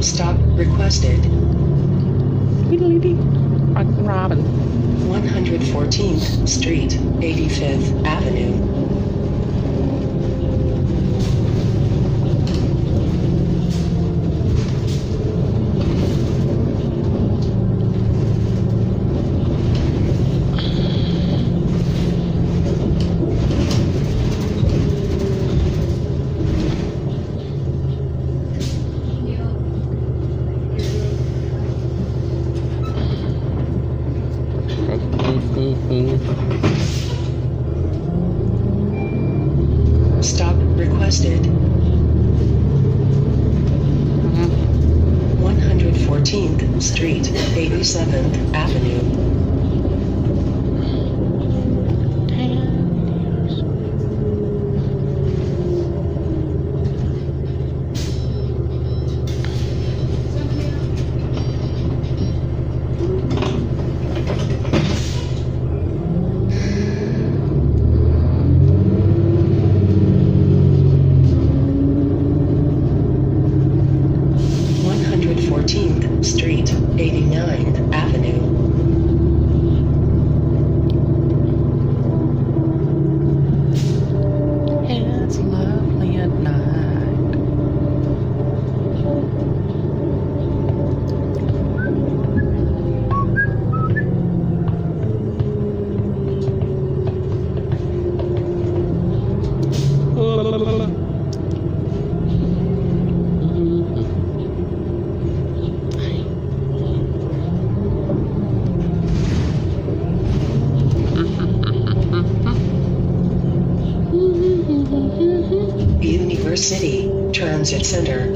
Stop requested. Robin. 114th Street, 85th Avenue. Stop requested. 114th Street, 87th Avenue. Street, 89th Avenue. It's lovely at night. University Transit Center.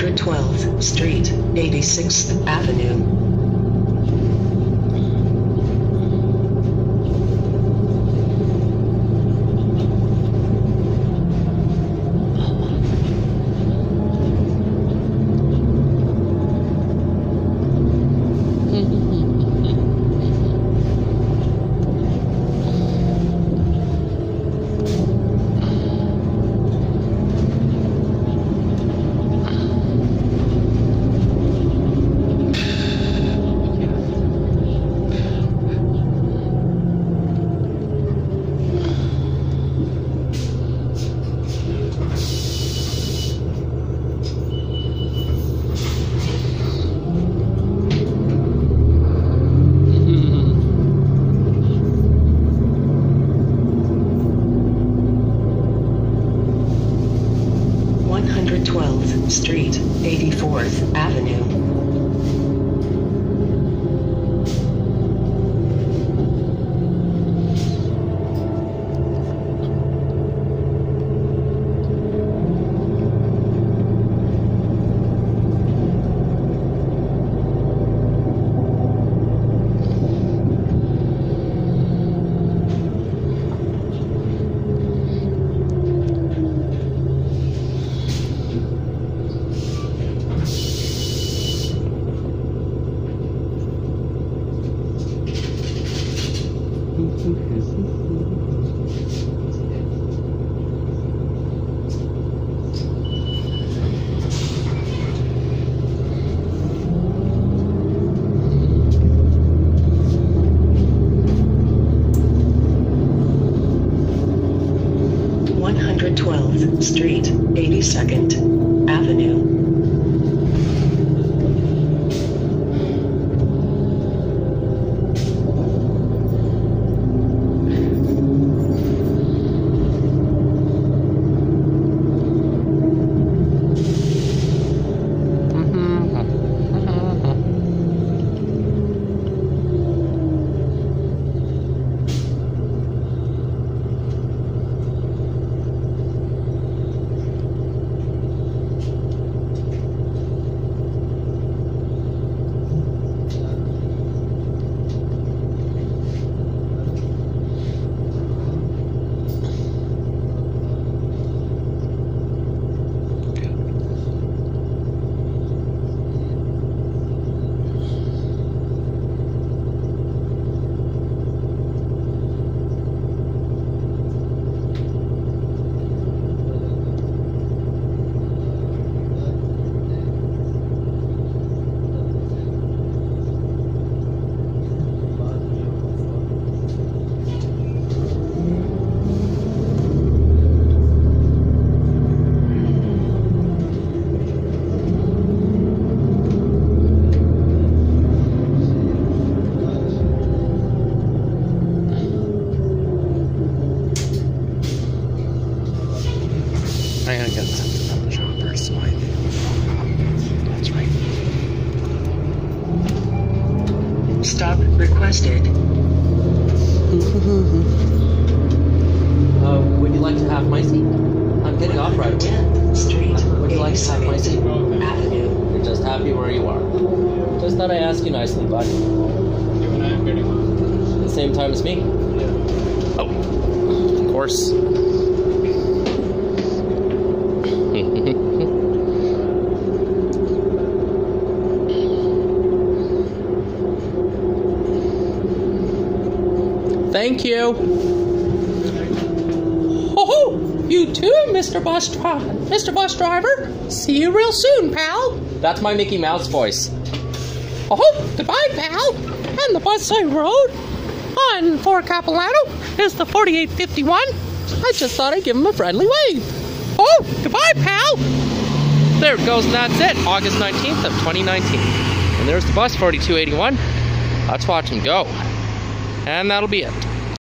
112th Street, 86th Avenue. Street, 84th Avenue. Street, 82nd Avenue. I gotta get something from the shoppers, so that's right. Stop requested. Would you like to have my seat? I'm getting off right away. 10th Street, Would you like to have my seat? Avenue. You're just happy where you are. Just thought I'd ask you nicely, bud. The same time as me? Oh, of course. Thank you. Oh, you too, Mr. Bus Driver. See you real soon, pal. That's my Mickey Mouse voice. Oh, goodbye, pal. And the bus I rode on for Capilano is the 4851. I just thought I'd give him a friendly wave. Oh, goodbye, pal. There it goes, and that's it. August 19th of 2019. And there's the bus 4281. Let's watch him go. And that'll be it.